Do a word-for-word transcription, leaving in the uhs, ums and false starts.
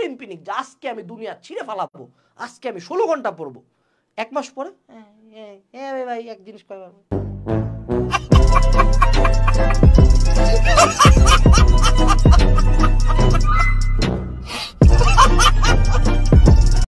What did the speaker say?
কঠিন পিনিক যে আজকে আমি দুনিয়া ছিঁড়ে ফালাবো, আজকে আমি ষোলো ঘন্টা পড়বো। এক মাস পরে হ্যাঁ হ্যাঁ ভাই এক জিনিস কয়বার